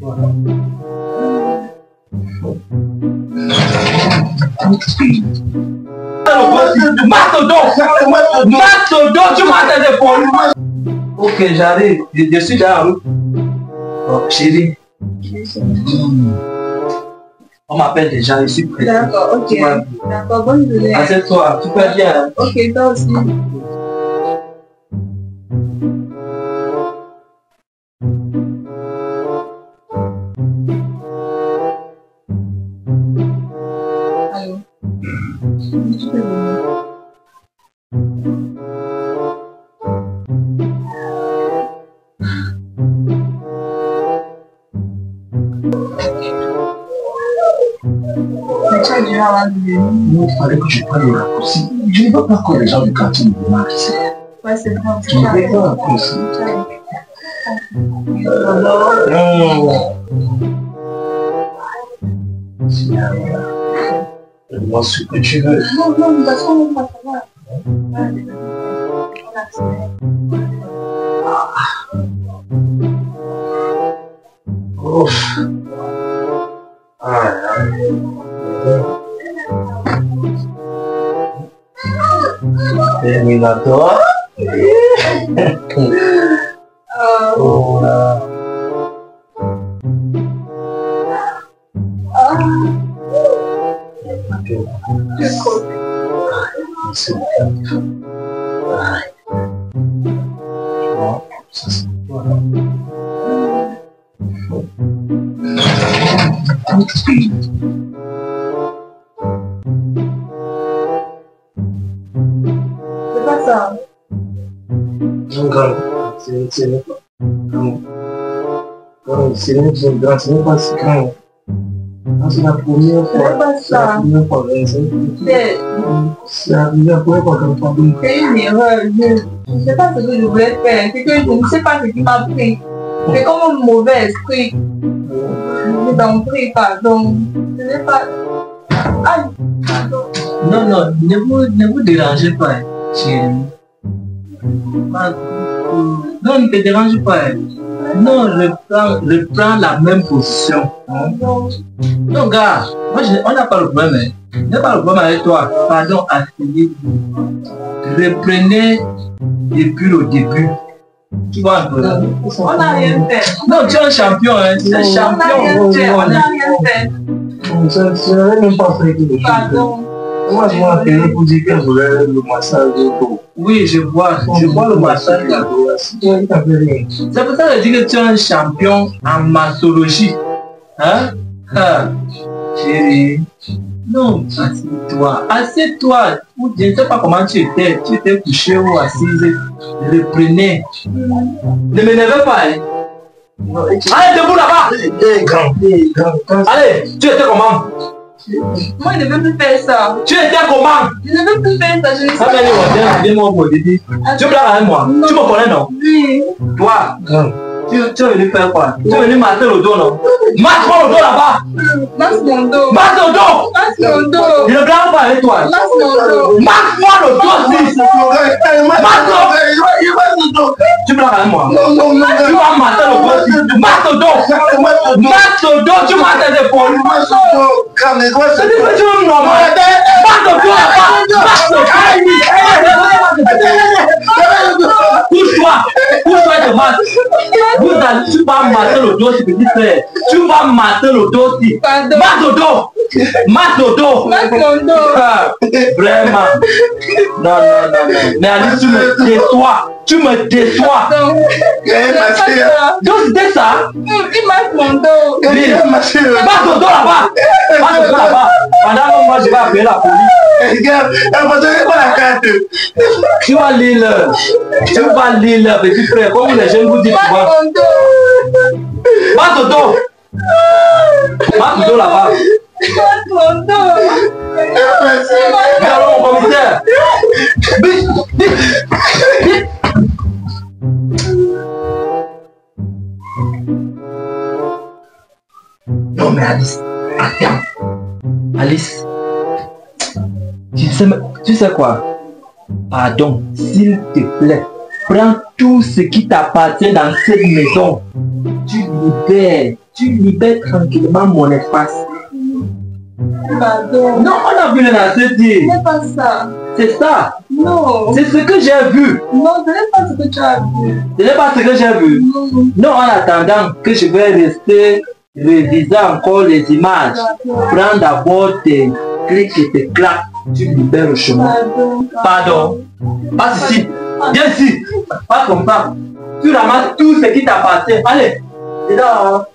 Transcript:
Mastodon, tu m'as téléphoné. Ok, j'arrive. Je suis dans la rue. Oh, chérie. On m'appelle déjà, je suis prêt. D'accord, ok. D'accord, bonne journée. Assieds-toi, tu peux bien. Ok, toi aussi. Allô. Tu peux venir. Tu as déjà avant de venir. Non, il fallait que je prenne le raccourci. Je ne veux pas que les gens du quartier me remarquent ici. Ouais, c'est bon. Je ne veux pas un peu ici. Moi, ce que tu veux. Non, de toute façon, on va savoir. On accélère. Ouf. Terminator. Oh là. C'est pas ça. non grave. C'est même pas. C'est même pas si grand. C'est la première fois. C'est pas ça. C'est la première fois que je parle. C'est une erreur. Je ne sais pas ce que je voulais faire. C'est que je ne sais pas ce qui m'a pris. C'est comme un mauvais esprit. Je t'en prie, pardon. Je n'ai pas. Aïe, pardon. Non, non, ne vous dérangez pas, chérie. Non, ne te dérange pas. Non, reprends la même position. Non, gars, on n'a pas le problème. On n'a pas le problème avec toi. Pardon, asseyez-vous. Reprenez depuis le début. Tu vois un peu là. On n'a rien fait. Non, tu es un champion, hein. Tu es un champion. On n'a rien fait. Je n'avais même pas fait quelque chose. Pardon. Moi, je m'ai appelé pour dire que je voulais le massage de dos. Oui, je vois le massage de dos. C'est pour ça que je dis que tu es un champion en massologie. Hein? Chérie. Non, assieds-toi. Assieds-toi. Je ne sais pas comment tu étais. Tu étais couché ou assise. Reprenez. Ne m'énervez pas. Hein? Allez, debout là-bas. Allez, tu étais comment? Moi, je ne veux plus faire ça. Tu étais comment? Je ne veux plus faire ça. Je ne sais pas. Tu blagues avec moi. Non. Tu me connais, non? Oui. Toi, tu es venu faire quoi? Tu es venu masser le dos, non? Masse-moi le dos là-bas! Masse mon dos. Masse le dos! Masse mon dos. Je ne blague pas avec toi. Masse mon dos. Masse-moi le dos, si! Tu blagues avec moi. Tu vas masser le dos, si! Masse le dos! Masse le dos, tu m'as téléphoné. C'est des choses normales. Masse le dos là-bas! Masse le dos! Pousse-toi! Pousse-toi de masse! Tu vas masser le dos, si petit frère. Tu vas masser le dos, si. Pardon. Masse le dos! Masse le dos! Masse mon dos. Vraiment! Non, non, non, non. Mais Alice, tu me déçois! Tu me déçois! Donc c'était ça? Il masse mon dos. Masse le dos là-bas! Masse le dos là-bas! Pendant que moi je vais appeler la police. Tu vas lire, petit frère, comme les jeunes vous disent Masse souvent. mon dos. Masse le dos! Masse le dos là-bas! Masse mon dos. Mais alors, mon commissaire! Vite! Vite! Vite! Non mais Alice, attends. Alice, tu sais quoi? Pardon, s'il te plaît, prends tout ce qui t'appartient dans cette maison. Tu libères tu libères tranquillement mon espace. Pardon. Non, on a vu le Ce dire. n'est pas ça. C'est ça. Non. C'est ce que j'ai vu. Non, ce n'est pas ce que tu as vu. Ce n'est pas ce que j'ai vu. Non. Non, en attendant que je vais rester réviser encore les images. Prends d'abord tes clics et tes claques. Tu libères le chemin. Pardon. Pardon. Passe ici. Viens ici. Pas comme ça. Tu ramasses tout ce qui t'appartient. Allez. C'est là.